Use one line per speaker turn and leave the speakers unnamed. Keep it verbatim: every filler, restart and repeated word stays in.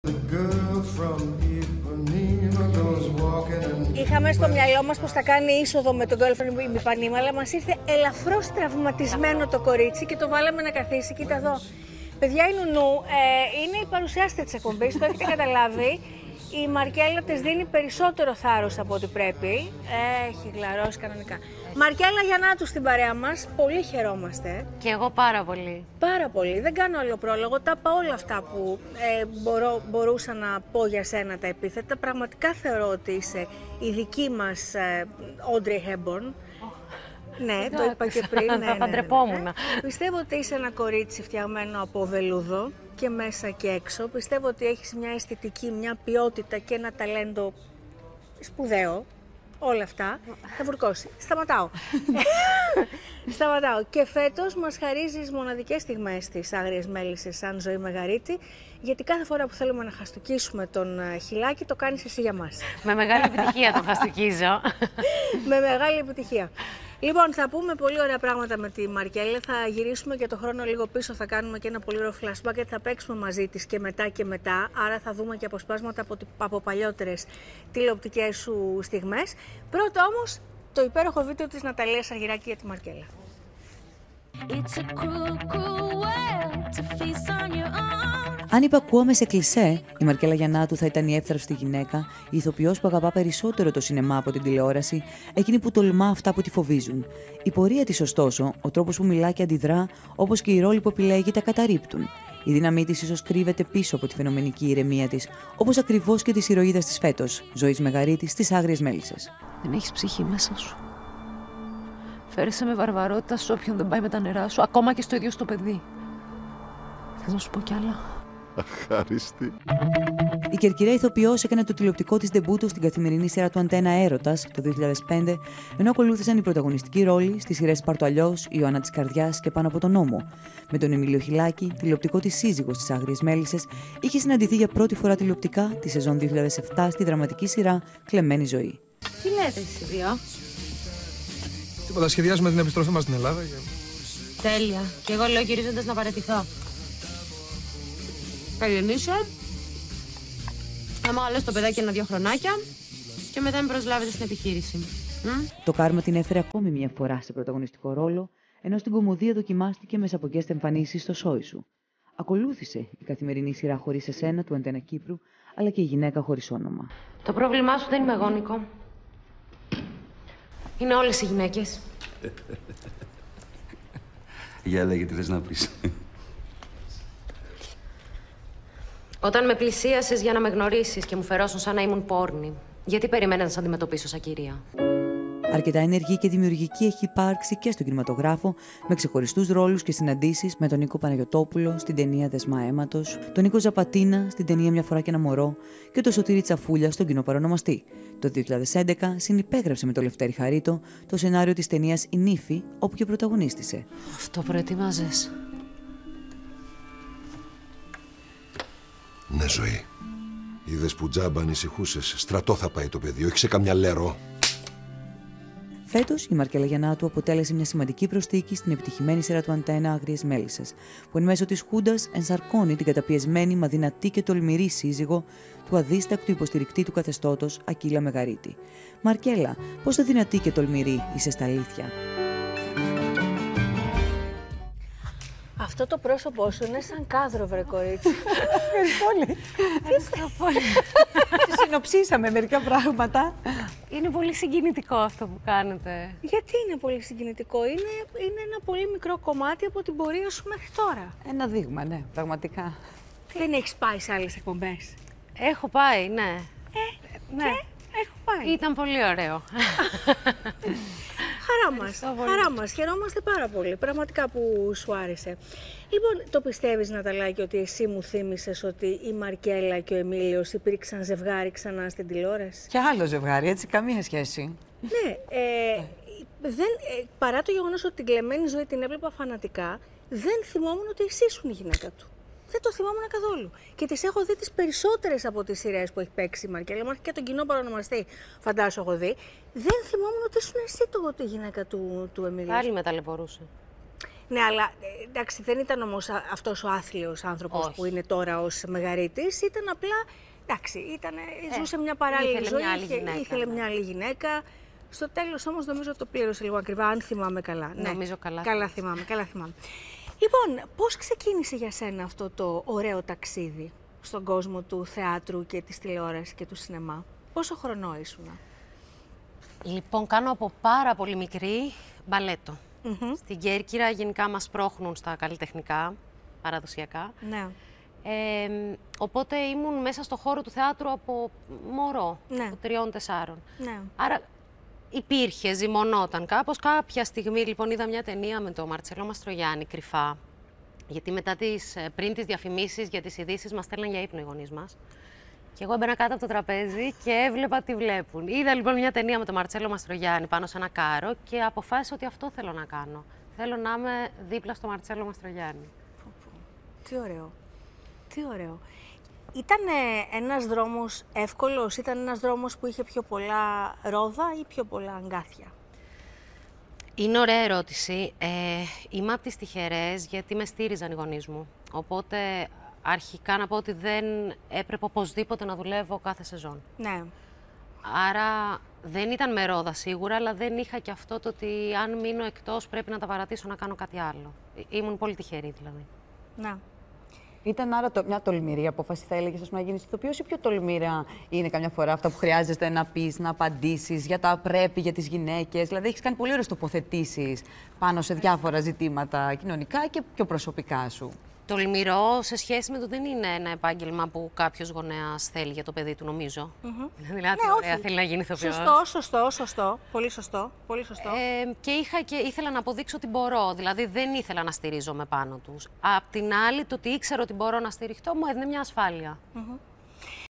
Είχαμε στο μυαλό μας πως θα κάνει είσοδο με τον girlfriend με Ιπανίμα, αλλά μας ήρθε ελαφρώς τραυματισμένο το κορίτσι και το βάλαμε να καθίσει. Κοίτα εδώ. Παιδιά, η Νουνού ε, είναι η παρουσιάστρια της εκπομπής, το έχετε καταλάβει. Η Μαρκέλα της δίνει περισσότερο θάρρος από ό,τι πρέπει. Έχει γλαρώσει κανονικά. Μαρκέλα Γιαννάτου στην παρέα μας. Πολύ χαιρόμαστε.
Και εγώ πάρα πολύ.
Πάρα πολύ. Δεν κάνω άλλο πρόλογο. Τα είπα όλα αυτά που ε, μπορώ, μπορούσα να πω για σένα τα επίθετα. Πραγματικά θεωρώ ότι είσαι η δική μας ε, Audrey Hepburn. Ναι, το είπα και πριν. Ναι,
θα παντρεπόμουν. Ναι, ναι.
Πιστεύω ότι είσαι ένα κορίτσι φτιαγμένο από βελούδο και μέσα και έξω. Πιστεύω ότι έχεις μια αισθητική, μια ποιότητα και ένα ταλέντο σπουδαίο. Όλα αυτά. Θα βουρκώσει. Σταματάω. Σταματάω. Και φέτος μας χαρίζεις μοναδικές στιγμές στις Άγριες Μέλισσες σαν Ζωή Μεγαρίτη, γιατί κάθε φορά που θέλουμε να χαστουκίσουμε τον Χιλάκη, το κάνεις εσύ για μας.
Με μεγάλη επιτυχία τον χαστουκίζω.
Με μεγάλη επιτυχία. Λοιπόν, θα πούμε πολύ ωραία πράγματα με τη Μαρκέλα. Θα γυρίσουμε και το χρόνο λίγο πίσω. Θα κάνουμε και ένα πολύ ωραίο flashback γιατί θα παίξουμε μαζί της και μετά και μετά. Άρα θα δούμε και αποσπάσματα από, από παλιότερες τηλεοπτικές σου στιγμές. Πρώτα όμως, το υπέροχο βίντεο της Ναταλίας Αργυράκη για τη Μαρκέλα.
Αν υπακούαμε σε κλισέ, η Μαρκέλα Γιαννάτου θα ήταν η εύθραυστη γυναίκα, η ηθοποιός που αγαπά περισσότερο το σινεμά από την τηλεόραση, εκείνη που τολμά αυτά που τη φοβίζουν. Η πορεία της, ωστόσο, ο τρόπος που μιλά και αντιδρά, όπως και οι ρόλοι που επιλέγει, τα καταρρίπτουν. Η δύναμή της ίσως κρύβεται πίσω από τη φαινομενική ηρεμία της, όπως ακριβώς και της ηρωίδας της φέτος, Ζωής Μεγαρίτης, στις Άγριες Μέλισσες.
Δεν έχεις ψυχή μέσα σου. Φέρεσαι με βαρβαρότητα σε όποιον δεν πάει με τα νερά σου, ακόμα και στο ίδιο στο παιδί. Θες να σου πω κι άλλα?
Αχάριστη.
Η Κερκυραία ηθοποιός έκανε το τηλεοπτικό της ντεμπούτο στην καθημερινή σειρά του Αντένα Έρωτας το δύο χιλιάδες πέντε, ενώ ακολούθησαν οι πρωταγωνιστικοί ρόλοι στις σειρές Πάρ' Αλλιώς, Η Ιωάννα της Καρδιάς και Πάνω από τον νόμο. Με τον Εμίλιο Χιλάκη, τηλεοπτικό της σύζυγος στις Άγριες Μέλισσες, είχε συναντηθεί για πρώτη φορά τηλεοπτικά τη σεζόν δύο χιλιάδες επτά στη δραματική σειρά Κλεμμένη Ζωή.
Τι λέτε εσείς δύο?
Τίποτα, σχεδιάζουμε την επιστροφή μας στην Ελλάδα. Και...
Τέλεια. Και εγώ λέω γυρίζοντας να παραιτηθώ. Θα γεννήσω, θα μεγαλώσει το παιδάκι ένα-δύο χρονάκια και μετά με προσλάβετε στην επιχείρηση. Mm?
Το κάρμα την έφερε ακόμη μια φορά σε πρωταγωνιστικό ρόλο, ενώ στην κομμωδία δοκιμάστηκε με σαπογγές εμφανίσεις στο σόι σου. Ακολούθησε η καθημερινή σειρά Χωρίς εσένα του Αντένα Κύπρου, αλλά και η Γυναίκα χωρίς όνομα.
Το πρόβλημά σου δεν είμαι εγώ, Νίκο. Είναι όλες οι γυναίκες.
Για λέγε τι θες να πεις.
Όταν με πλησίασες για να με γνωρίσεις και μου φερόσουν σαν να ήμουν πόρνη, γιατί περίμενες να σε αντιμετωπίσω σαν κυρία?
Αρκετά ενεργή και δημιουργική έχει υπάρξει και στον κινηματογράφο, με ξεχωριστούς ρόλους και συναντήσεις με τον Νίκο Παναγιωτόπουλο στην ταινία Δεσμά Αίματος, τον Νίκο Ζαπατίνα στην ταινία Μια φορά και ένα μωρό και τον Σωτήρη Τσαφούλια στον κοινό παρονομαστή. Το δύο χιλιάδες έντεκα συνυπέγραψε με τον Λευτέρη Χαρίτο το σενάριο της ταινίας Η Νύφη, όπου και πρωταγωνίστησε.
Αυτό προετοίμαζες?
Ναι, Ζωή. Είδες που τζάμπα ανησυχούσες. Στρατό θα πάει το παιδί, όχι σε καμιά λέρο.
Φέτος, η Μαρκέλα Γιαννάτου αποτέλεσε μια σημαντική προσθήκη στην επιτυχημένη σειρά του Αντένα Άγριες Μέλισσες, που εν μέσω της Χούντας ενσαρκώνει την καταπιεσμένη μα δυνατή και τολμηρή σύζυγο του αδίστακτου υποστηρικτή του καθεστώτος Ακύλα Μεγαρίτη. Μαρκέλα, πόσο δυνατή και τολμηρή είσαι στα αλήθεια?
Αυτό το πρόσωπό σου είναι σαν κάδρο, βρε κορίτσι.
Ευχαριστώ πολύ. Ευχαριστώ πολύ. Συνοψίσαμε μερικά πράγματα.
Είναι πολύ συγκινητικό αυτό που κάνετε.
Γιατί είναι πολύ συγκινητικό? Είναι, είναι ένα πολύ μικρό κομμάτι από την πορεία σου μέχρι τώρα.
Ένα δείγμα, ναι, πραγματικά.
Δεν έχεις πάει σε άλλες εκπομπές?
Έχω πάει, ναι.
Ε,
ναι.
Και έχω πάει.
Ήταν πολύ ωραίο.
Χαρά μας, χαρά μας. Χαιρόμαστε πάρα πολύ, πραγματικά που σου άρεσε. Λοιπόν, το πιστεύεις, Ναταλάκη, ότι εσύ μου θύμισες ότι η Μαρκέλα και ο Εμίλιος υπήρξαν ζευγάρι ξανά στην τηλεόραση?
Και άλλο ζευγάρι, έτσι, καμία σχέση.
Ναι, ε, δεν, ε, παρά το γεγονός ότι την Κλεμμένη Ζωή την έβλεπα φανατικά, δεν θυμόμουν ότι εσύ ήσουν η γυναίκα του. Δεν το θυμόμουν καθόλου. Και τις έχω δει τις περισσότερες από τις σειρές που έχει παίξει η Μαρκέλα, μέχρι και τον κοινό παρονομαστή, φαντάσου, έχω δει. Δεν θυμόμουν ότι ήσουν εσύ το, τη γυναίκα του, του Εμίλιου.
Πάλι με ταλαιπωρούσε.
Ναι, αλλά ε, εντάξει, δεν ήταν όμως α- αυτός ο άθλιος άνθρωπος
Όχι.
που είναι τώρα ως Μεγαρίτης. Ήταν απλά, εντάξει, ήταν,
Ε,
ζούσε μια παράλληλη
ήθελε
ζωή,
μια άλλη
είχε-
γυναίκα,
ήθελε
ναι.
μια άλλη γυναίκα. Στο τέλος όμως νομίζω το πλήρωσε λίγο ακριβά, αν θυμάμαι καλά. Ναι,
Νομίζω καλά
Καλά
θυμάσαι.
θυμάμαι, καλά θυμάμαι. Λοιπόν, πώς ξεκίνησε για σένα αυτό το ωραίο ταξίδι στον κόσμο του θεάτρου και της τηλεόρασης και του σινεμά? Πόσο χρονό ήσουνα?
Λοιπόν, κάνω από πάρα πολύ μικρή μπαλέτο.
Μμμ.
Στην Κέρκυρα γενικά μας πρόχνουν στα καλλιτεχνικά, παραδοσιακά.
Ναι.
Ε, οπότε ήμουν μέσα στο χώρο του θεάτρου από μωρό,
Ναι.
από τριών-τεσσάρων.
Ναι.
Άρα υπήρχε, ζυμωνόταν κάπως. Κάποια στιγμή λοιπόν είδα μια ταινία με τον Μαρτσέλο Μαστρογιάννη, κρυφά. Γιατί μετά τις, ε, πριν τις διαφημίσεις για τις ειδήσεις μας στέλναν για ύπνο οι γονείς μας. Και εγώ έμπαινα κάτω από το τραπέζι και έβλεπα τι βλέπουν. Είδα λοιπόν μια ταινία με τον Μαρτσέλο Μαστρογιάννη πάνω σε ένα κάρο και αποφάσισα ότι αυτό θέλω να κάνω. Θέλω να είμαι δίπλα στο Μαρτσέλο Μαστρογιάννη.
Τι ωραίο. Τι ωραίο. Ήταν ένας δρόμος εύκολος, ήταν ένας δρόμος που είχε πιο πολλά ρόδα ή πιο πολλά αγκάθια?
Είναι ωραία ερώτηση. Ε, είμαι από τις τυχερές γιατί με στήριζαν οι γονείς μου. Οπότε αρχικά να πω ότι δεν έπρεπε οπωσδήποτε να δουλεύω κάθε σεζόν.
Ναι.
Άρα δεν ήταν με ρόδα σίγουρα, αλλά δεν είχα και αυτό το ότι αν μείνω εκτός πρέπει να τα παρατήσω να κάνω κάτι άλλο. Ε, Ήμουν πολύ τυχερή δηλαδή.
Να.
Ήταν άρα το, μια τολμηρή απόφαση, θα έλεγε, να γίνει ηθοποιός, ή πιο τολμηρά είναι καμιά φορά αυτά που χρειάζεται να πεις, να απαντήσεις για τα πρέπει, για τις γυναίκες? Δηλαδή, έχεις κάνει πολύ ωραίες τοποθετήσεις πάνω σε διάφορα ζητήματα κοινωνικά και πιο προσωπικά σου.
Τολμηρό σε σχέση με το δεν είναι ένα επάγγελμα που κάποιος γονέας θέλει για το παιδί του, νομίζω. Δηλαδή,
Ναι,
ωραία, θέλει να γίνει ηθοποιός.
Σωστό, σωστό, σωστό. Πολύ σωστό. Πολύ σωστό.
Ε, και είχα και ήθελα να αποδείξω ότι μπορώ. Δηλαδή δεν ήθελα να στηρίζομαι πάνω τους. Απ' την άλλη, το ότι ήξερα ότι μπορώ να στηριχτώ μου έδινε μια ασφάλεια.